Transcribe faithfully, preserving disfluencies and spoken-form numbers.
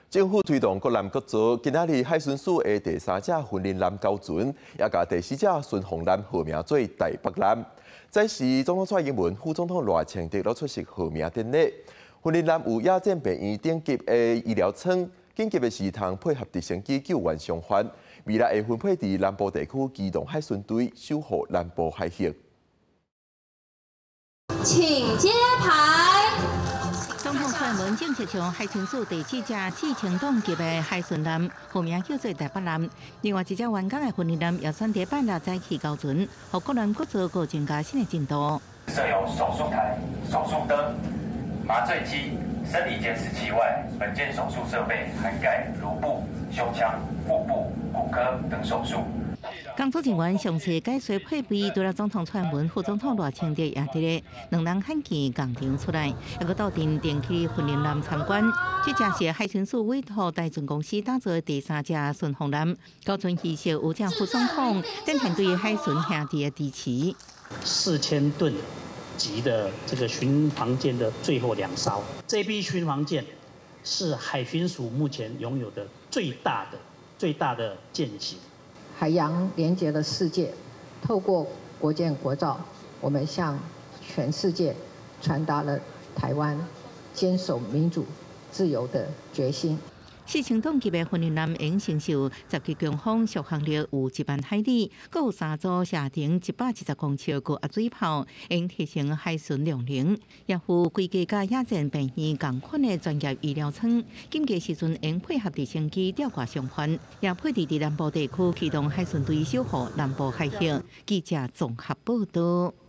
政府推动国南国造，今仔日海巡署的第三架训练舰交船，也甲第四架巡航舰号名做台北舰。这是总统蔡英文、副总统赖清德都出席号名典礼。训练舰有亚健病院顶级的医疗舱，紧急的时通配合直升机救援伤患。未来会分配伫南部地区机动海巡队，守护南部海峡。 请揭牌。 总统蔡英文正式将海巡署第四架四千吨级的海巡舰，号名叫做台北舰。另外一架完工的训练舰也选第八日载起交船，和国南国造各增加新的进度。 设有手术台、手术灯、麻醉机、生理监视器外，本件手术设备涵盖颅部、胸腔、腹部、骨科等手术。 工作人员详细解说配备，除了总统蔡英文、副总统赖清德也伫咧，两人罕见共场出来，还佫到阵电气训练舰参观。这正是海巡署委托大船公司打造的第三架巡航舰。高船仪式有请副总统展现对海巡兄弟的支持。 四千吨级的这个巡防舰的最后两艘，这批巡防舰是海巡署目前拥有的最大的、最大的舰型。 海洋连接了世界，透过国建国造，我们向全世界传达了台湾坚守民主自由的决心。 四千吨级的训练舰应承受十级强风，续航力有一万海里，佮有三组射程一百一十公尺的压水炮，应提升海巡量能，也附规格甲亚健病院同款的专业医疗舱，紧急时阵应配合直升机吊挂伤患，也配置伫南部地区启动海巡队守护南部海峡。记者综合报道。